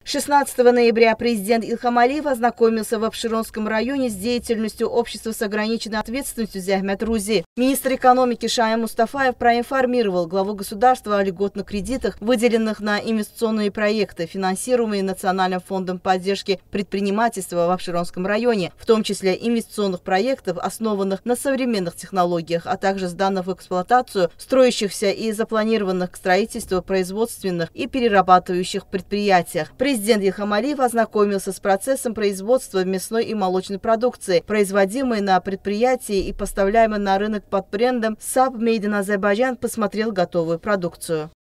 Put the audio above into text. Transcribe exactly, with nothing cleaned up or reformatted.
шестнадцатого ноября президент Ильхам Алиев ознакомился в Апшеронском районе с деятельностью общества с ограниченной ответственностью Зяхмят Рузи. Министр экономики Шаим Мустафаев проинформировал главу государства о льготных кредитах, выделенных на инвестиционные проекты, финансируемые Национальным фондом поддержки предпринимательства в Апшеронском районе, в том числе инвестиционных проектов, основанных на современных технологиях, а также сданных в эксплуатацию, строящихся и запланированных к строительству производственных и перерабатывающих предприятиях. Президент Ильхам Алиев ознакомился с процессом производства мясной и молочной продукции, производимой на предприятии и поставляемой на рынок под брендом «Саб Made in Azerbaijan», посмотрел готовую продукцию.